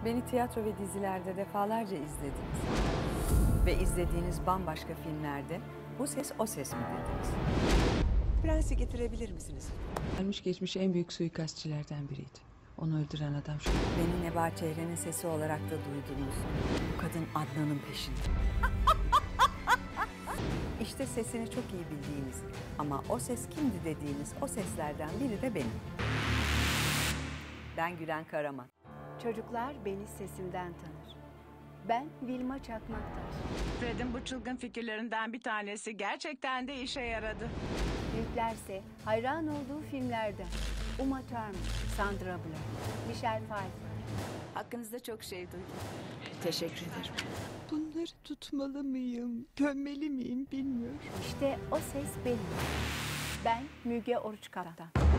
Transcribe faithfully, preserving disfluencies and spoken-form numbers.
Beni tiyatro ve dizilerde defalarca izlediniz. Ve izlediğiniz bambaşka filmlerde bu ses o ses mi dediniz? Prensi getirebilir misiniz? Gelmiş geçmiş en büyük suikastçilerden biriydi. Onu öldüren adam şu. Beni Nebahat Çehre'nin sesi olarak da duydunuz. Bu kadın Adnan'ın peşinde. İşte sesini çok iyi bildiğiniz ama o ses kimdi dediğiniz o seslerden biri de benim. Ben Gülen Karaman. Çocuklar beni sesimden tanır. Ben Vilma Çakmaktaş. Fred'in bu çılgın fikirlerinden bir tanesi gerçekten de işe yaradı. Büyüklerse hayran olduğu filmlerden. Uma Thurman, Sandra Bullock, Michelle Pfeiffer. Hakkınızda çok şey duydum. Teşekkür ederim. Bunları tutmalı mıyım, gömmeli miyim bilmiyorum. İşte o ses benim. Ben Müge Oruç Kaptan.